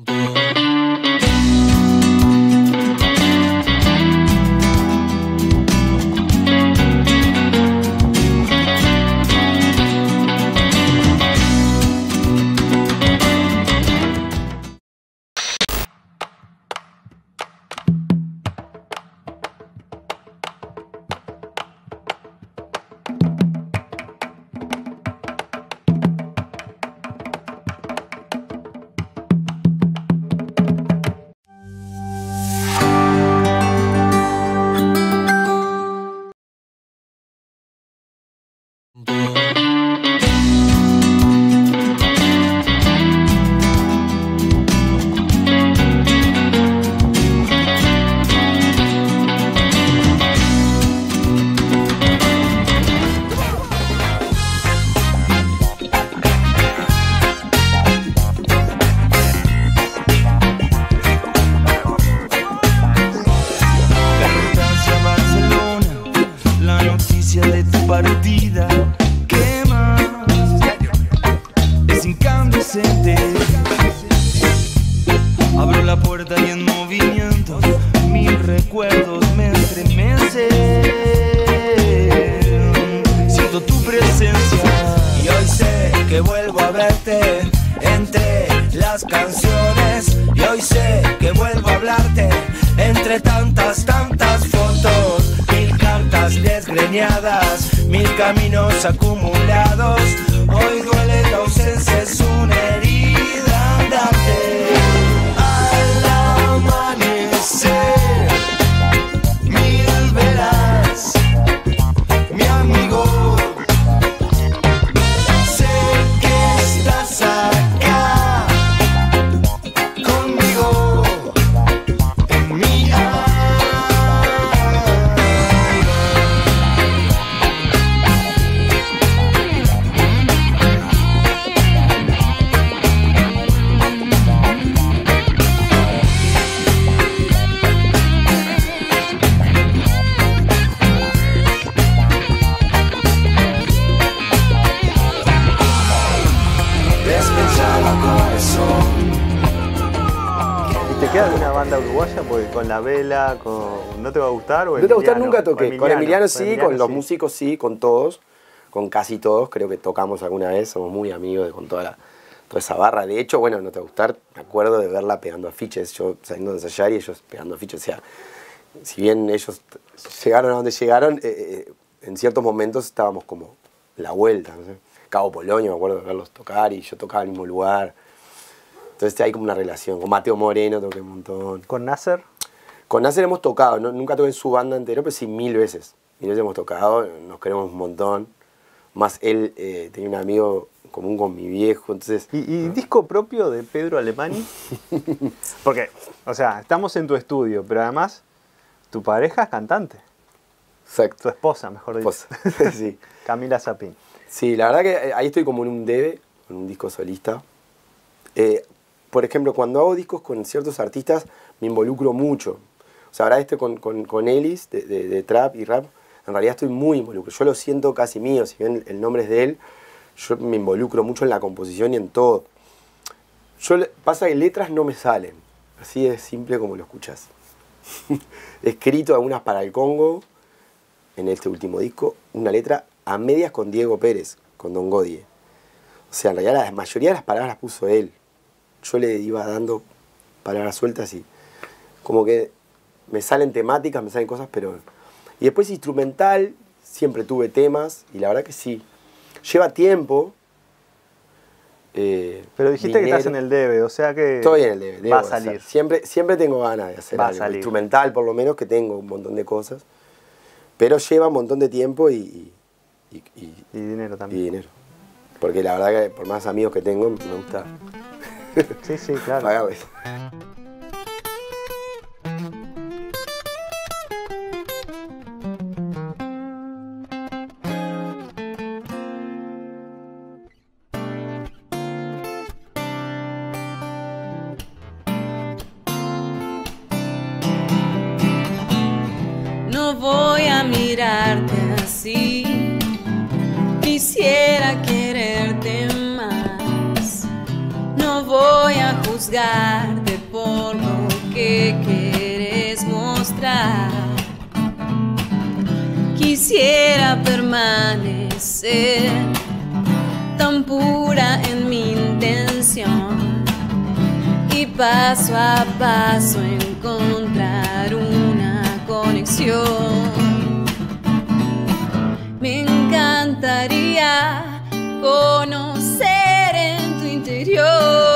Acumulados, hoy duele la ausencia, es una herida andante. Al amanecer, mil velas, mi amigo, sé que estás acá conmigo, en mi alma. queda alguna banda uruguaya? Porque con La Vela, con... ¿no te va a gustar? O No te va a gustar, Emiliano? nunca O toqué. Con Emiliano sí, Emiliano con los sí. músicos sí, con todos, con casi todos, creo que tocamos alguna vez, somos muy amigos de, con toda, la, toda esa barra. De hecho, bueno, no te va a gustar, me acuerdo de verla pegando afiches, yo saliendo de ensayar y ellos pegando afiches. O sea, si bien ellos llegaron a donde llegaron, eh, eh, en ciertos momentos estábamos como la vuelta, no sé. Cabo Polonio, me acuerdo de verlos tocar y yo tocaba en el mismo lugar. Entonces hay como una relación. Con Mateo Moreno toqué un montón. ¿Con Nasser? Con Nasser hemos tocado, ¿no? Nunca toqué en su banda entero, pero sí mil veces. Mil veces hemos tocado, nos queremos un montón. Más él eh, tenía un amigo común con mi viejo, entonces... ¿Y, y disco propio de Pedro Alemani? Porque, o sea, estamos en tu estudio, pero además tu pareja es cantante. Exacto. Tu esposa, mejor dicho. Esposa. Sí. Camila Zapin. Sí, la verdad que ahí estoy como en un debe, con un disco solista. Eh, por ejemplo, cuando hago discos con ciertos artistas, me involucro mucho. O sea, ahora este con, con, con Ellis, de, de, de trap y rap, en realidad estoy muy involucrado. Yo lo siento casi mío, si bien el nombre es de él, yo me involucro mucho en la composición y en todo. Yo, pasa que letras no me salen, así de simple como lo escuchás. He escrito algunas para el Congo, en este último disco, una letra a medias con Diego Pérez, con Don Godie. O sea, en realidad la mayoría de las palabras las puso él. Yo le iba dando palabras sueltas y como que me salen temáticas, me salen cosas, pero... Y después instrumental, siempre tuve temas, y la verdad que sí. Lleva tiempo. Eh, pero dijiste dinero. Que estás en el debe, o sea que... Estoy en el debe, va a salir. Siempre, siempre tengo ganas de hacer va algo. A salir. Instrumental, por lo menos, que tengo un montón de cosas. Pero lleva un montón de tiempo y... Y, y, y dinero también. Y dinero. Porque la verdad que por más amigos que tengo, me gusta... Sí, sí, claro. Pagarles. No voy a mirarte así, quisiera quererte más. No voy a juzgarte por lo que quieres mostrar. Quisiera permanecer tan pura en mi intención y paso a paso encontrar una conexión. Me encantaría conocer en tu interior.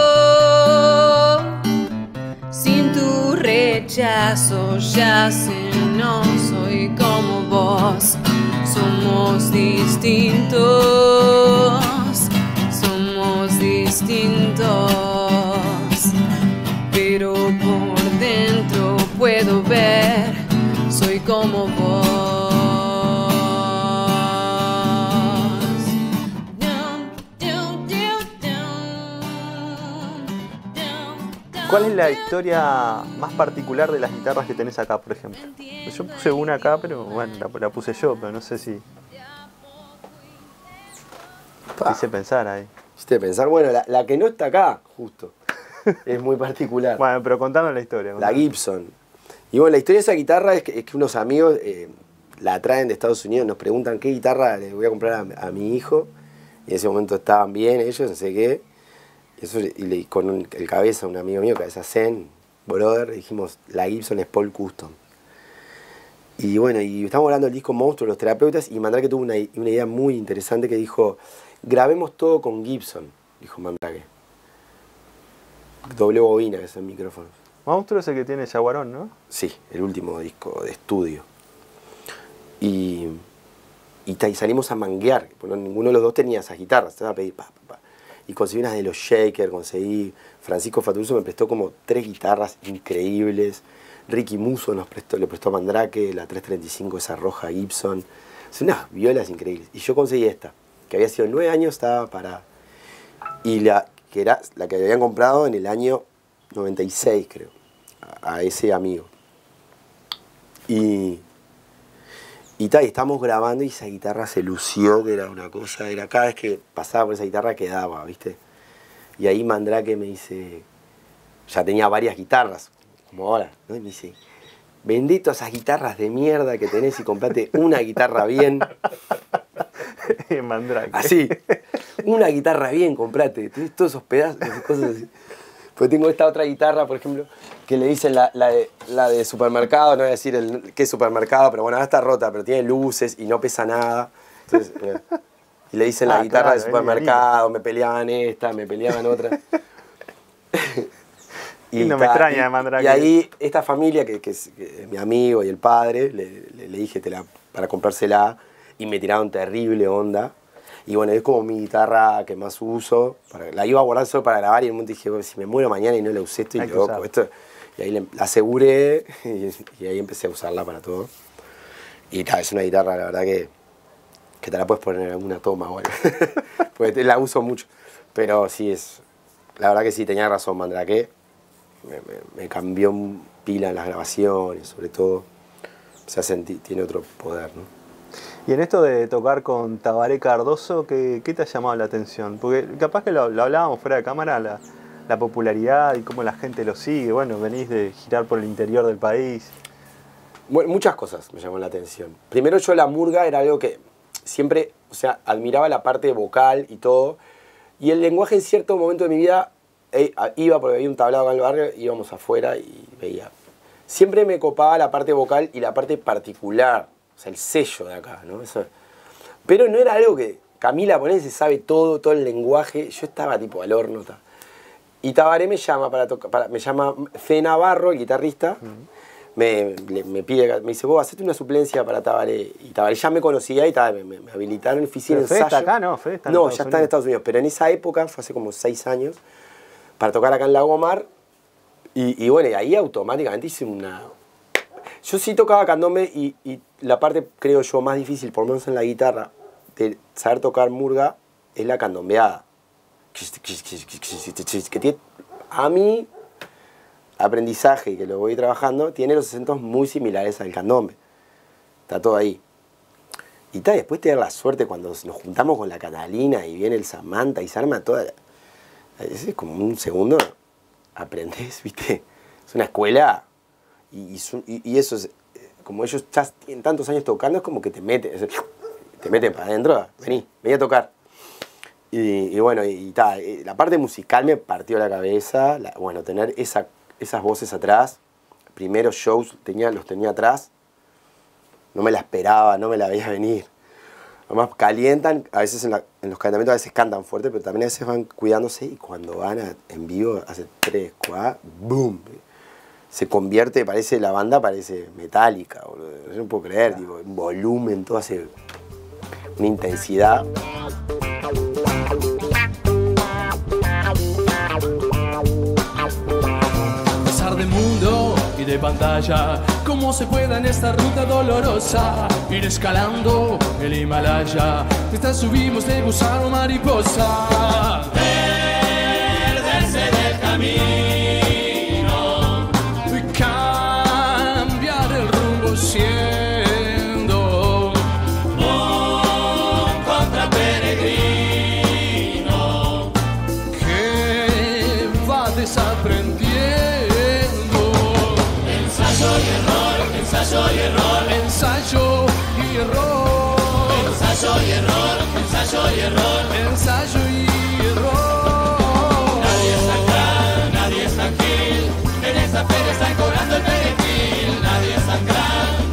Sin tu rechazo ya sé, no soy como vos. Somos distintos, somos distintos. Pero por dentro puedo ver, soy como vos. ¿Cuál es la historia más particular de las guitarras que tenés acá, por ejemplo? Pues yo puse una acá, pero bueno, la, la puse yo, pero no sé si... Pa. Hice pensar ahí. Hiciste pensar, bueno, la, la que no está acá, justo, es muy particular. Bueno, pero contanos la historia. Contanos. La Gibson. Y bueno, la historia de esa guitarra es que, es que unos amigos eh, la traen de Estados Unidos, nos preguntan qué guitarra le voy a comprar a, a mi hijo. Y en ese momento estaban bien ellos, no sé qué. Y, eso, y le, con un, el cabeza, un amigo mío, cabeza Zen, brother, dijimos, la Gibson Les Paul Custom. Y bueno, y estamos hablando del disco Monstruo, los terapeutas, y Mandrake tuvo una, una idea muy interesante que dijo, grabemos todo con Gibson, dijo Mandrake. Doble bobina es el micrófono. Monstruo es el que tiene Jaguarón, ¿no? Sí, el último disco de estudio. Y, y, y salimos a manguear, porque ninguno de los dos tenía esas guitarras, te iba a pedir pa, pa, pa. Y conseguí unas de los Shaker, conseguí... Francisco Fatuzzo me prestó como tres guitarras increíbles. Ricky Musso nos prestó, le prestó a Mandrake, la tres treinta y cinco, esa roja Gibson. Son unas violas increíbles. Y yo conseguí esta, que había sido nueve años, estaba para... Y la que era la que habían comprado en el año noventa y seis, creo, a, a ese amigo. Y... Y tal, estamos grabando y esa guitarra se lució, que era una cosa, era cada vez que pasaba por esa guitarra quedaba, ¿viste? Y ahí Mandrake me dice, ya tenía varias guitarras, como ahora, ¿no? Y me dice, vendí todas esas guitarras de mierda que tenés y comprate una guitarra bien. Mandrake. Así, una guitarra bien, comprate. Tenés todos esos pedazos, cosas así. Pues tengo esta otra guitarra, por ejemplo, que le dicen la, la, de, la de supermercado, no voy a decir el, qué supermercado, pero bueno, ahora está rota, pero tiene luces y no pesa nada. Entonces, mira, y le dicen ah, la guitarra claro, de supermercado, me peleaban esta, me peleaban otra. y no me extraña de Mandrake. Y ahí esta familia, que, que, es, que es mi amigo y el padre, le, le, le dije te la, para comprársela y me tiraron terrible onda. Y bueno, es como mi guitarra que más uso. Para, la iba a guardar solo para grabar y en un momento dije, si me muero mañana y no la usé, estoy loco. Esto, y ahí la aseguré y, y ahí empecé a usarla para todo. Y ta, es una guitarra, la verdad, que, que te la puedes poner en alguna toma, bueno. Porque la uso mucho. Pero sí, es la verdad que sí, tenía razón, Mandrake. Me, me, me cambió pila en las grabaciones, sobre todo. O sea, sentí, tiene otro poder, ¿no? Y en esto de tocar con Tabaré Cardoso, ¿qué, qué te ha llamado la atención? Porque capaz que lo, lo hablábamos fuera de cámara, la, la popularidad y cómo la gente lo sigue. Bueno, venís de girar por el interior del país. Bueno, muchas cosas me llamó la atención. Primero yo la murga era algo que siempre, o sea, admiraba la parte vocal y todo. Y el lenguaje en cierto momento de mi vida eh, iba, porque había un tablado acá en el barrio, íbamos afuera y veía. Siempre me copaba la parte vocal y la parte particular. O sea, el sello de acá, ¿no? Eso. Pero no era algo que Camila Ponés se sabe todo, todo el lenguaje. Yo estaba tipo al horno. Ta. Y Tabaré me llama para tocar, para, me llama Fe Navarro, el guitarrista. Uh-huh. me, le, me pide, me dice, vos hacete una suplencia para Tabaré. Y Tabaré ya me conocía y ta, me, me, me habilitaron oficina, ensayo. ¿Fe está acá, no? Fe está en no, Estados ya está Unidos. en Estados Unidos. Pero en esa época, fue hace como seis años, para tocar acá en Lago Mar. Y, y bueno, y ahí automáticamente hice una... Yo sí tocaba candombe y, y la parte, creo yo, más difícil, por lo menos en la guitarra, de saber tocar murga, es la candombeada. Que tiene, a mí, aprendizaje, que lo voy trabajando, tiene los acentos muy similares al candombe. Está todo ahí. Y tal, después tener la suerte cuando nos juntamos con la Catalina y viene el Samantha y se arma toda... La, es como un segundo, aprendés, ¿viste? Es una escuela... Y, y, y eso es, como ellos ya tienen tantos años tocando, es como que te meten, te meten para adentro, vení, vení a tocar. Y, y bueno, y, y ta, la parte musical me partió la cabeza, la, bueno, tener esa, esas voces atrás, primeros shows tenía, los tenía atrás, no me la esperaba, no me la veía venir. Además calientan, a veces en, la, en los calentamientos a veces cantan fuerte, pero también a veces van cuidándose y cuando van a, en vivo, hace tres, cuatro, boom. Se convierte, parece, la banda parece metálica, boludo. Yo no puedo creer, tipo, un volumen, todo hace una intensidad. Pasar de mundo y de pantalla, cómo se pueda en esta ruta dolorosa, ir escalando el Himalaya, mientras subimos de gusano mariposa. Perderse del camino. Siendo un contraperegrino que va desaprendiendo. Ensayo y error, ensayo y error, ensayo y error, ensayo y error, ensayo y error, ensayo y error. Nadie está acá, nadie está aquí, en esta feria están cobrando el perejil. Nadie está acá.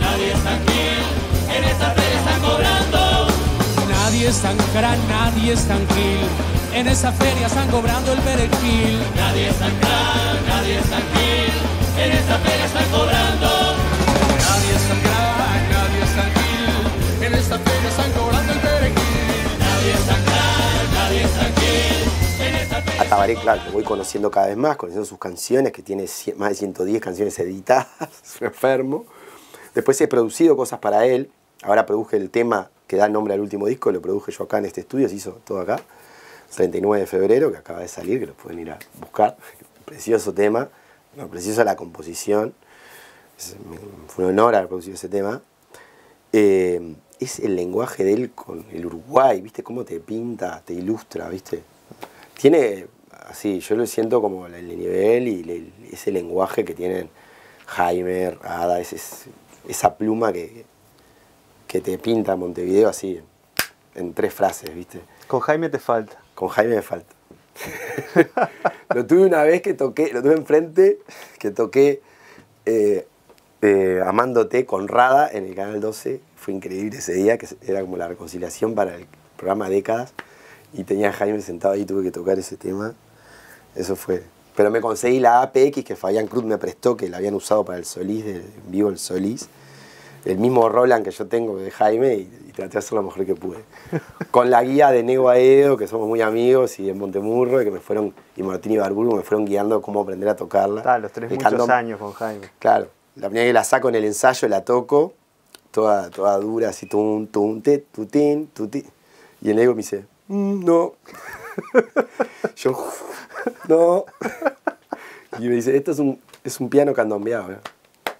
Nadie es tan gran, nadie es tan gil. En esa feria están cobrando el perejil. Nadie es tan gran, nadie es tan gil. En esa feria están cobrando. Nadie es tan gran, nadie es tan gil. En esta feria están cobrando el perejil. Nadie es tan gran, nadie es tan gil. En esta feria. A Tabaré, claro, lo voy conociendo cada vez más, conociendo sus canciones, que tiene más de ciento diez canciones editadas, es un enfermo. Después he producido cosas para él. Ahora produje el tema que da nombre al último disco, lo produje yo acá en este estudio, se hizo todo acá. treinta y nueve de febrero, que acaba de salir, que lo pueden ir a buscar. Precioso tema, no, preciosa la composición. Es, fue un honor haber producido ese tema. Eh, es el lenguaje de él con el Uruguay, ¿viste? Cómo te pinta, te ilustra, ¿viste? Tiene, así, yo lo siento como el nivel y el, ese lenguaje que tienen Jaime, Rada, es, es, esa pluma que, que te pinta Montevideo así, en, en tres frases, ¿viste? Con Jaime te falta. Con Jaime me falta. Lo tuve una vez que toqué, lo tuve enfrente, que toqué eh, eh, Amándote con Rada en el Canal doce. Fue increíble ese día, que era como la reconciliación para el programa Décadas. Y tenía a Jaime sentado ahí, tuve que tocar ese tema. Eso fue. Pero me conseguí la A P X que Fabián Cruz me prestó, que la habían usado para el Solís, de, en vivo el Solís. El mismo Roland que yo tengo de Jaime, y, y traté de hacer lo mejor que pude. Con la guía de Nego Aedo, que somos muy amigos, y de Montemurro, que me fueron, y Martín y Barburgo me fueron guiando cómo aprender a tocarla. Ah, los tres muchos cantó, años con Jaime. Claro. La primera que la saco en el ensayo, la toco, toda, toda dura, así, tum, tum, te, tutín, tutín. Y el Nego me dice, mm, no. Yo, no. Y me dice, esto es un, es un piano candombeado, ¿no?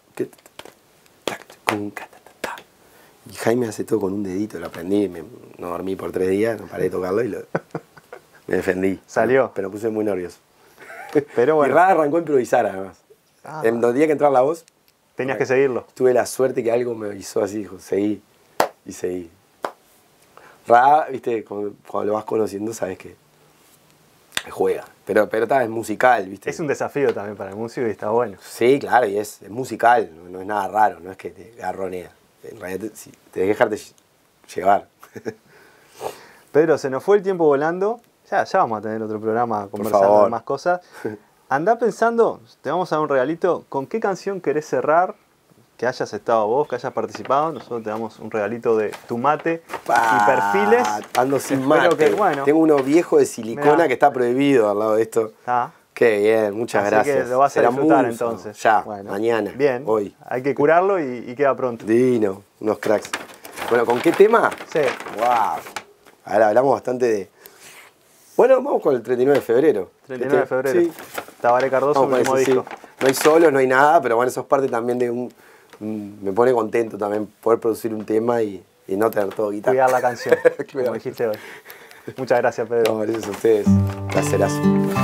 Y Jaime hace todo con un dedito, lo aprendí, me, no dormí por tres días, no paré de tocarlo y lo, me defendí. Salió. Pero me puse muy nervioso. Pero bueno. Y Rada arrancó a improvisar además. Ah. En los días que entraba la voz, tenías bueno, que seguirlo. Tuve la suerte que algo me hizo así, dijo, seguí y seguí. Rada, viste, cuando, cuando lo vas conociendo sabes que juega. Pero, pero tal, es musical, ¿viste? Es un desafío también para el músico y está bueno. Sí, claro, y es, es musical, no, no es nada raro, no es que te garronea. En realidad te, si, te dejé dejarte llevar. Pedro, se nos fue el tiempo volando. Ya, ya vamos a tener otro programa conversando de más cosas. Andá pensando, te vamos a dar un regalito. ¿Con qué canción querés cerrar? Que hayas estado vos, que hayas participado. Nosotros te damos un regalito de tu mate ah, y perfiles. Ando sin mate. Que, bueno, tengo uno viejo de silicona mirá, que está prohibido al lado de esto. Ah. Qué bien, muchas así gracias. Que lo vas a Será disfrutar muso. Entonces. Ya, bueno, mañana, bien, hoy. Hay que curarlo y, y queda pronto. Divino, unos cracks. Bueno, ¿con qué tema? Sí. Wow. Ahora hablamos bastante de... Bueno, vamos con el treinta y nueve de febrero. treinta y nueve de febrero. Sí. Tabaré Cardoso, vamos último ese, disco. Sí. No hay solos, no hay nada, pero bueno, eso es parte también de un... Me pone contento también poder producir un tema y, y no tener todo guitarra. Cuidar la canción, como dijiste hoy. Muchas gracias, Pedro. No, gracias a ustedes. Placerazo.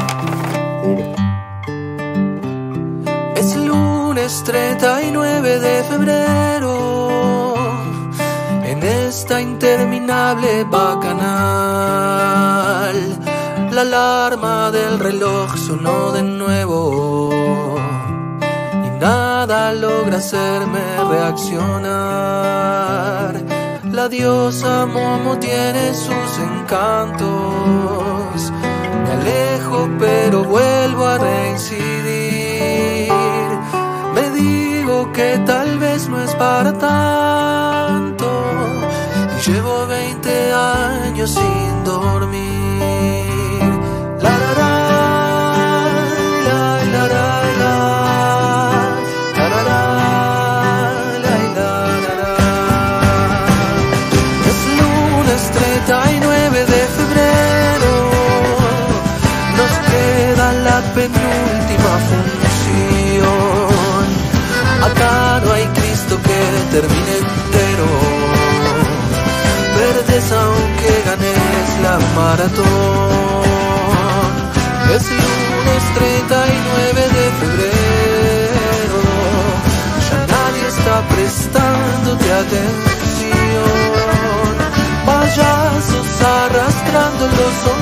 Es lunes treinta y nueve de febrero, en esta interminable bacanal. La alarma del reloj sonó de nuevo y nada logra hacerme reaccionar. La diosa Momo tiene sus encantos. Me alejo pero vuelvo a reincidir. Me digo que tal vez no es para tanto y llevo veinte años sin dormir. La la la, la la la, la la la, la la la. Es lunes treinta y nueve de febrero, nos queda la penúltima función. Acá no hay Cristo que termine entero. Perdes aunque ganes la maratón. Es lunes treinta y nueve de febrero, ya nadie está prestándote atención. Payasos arrastrando los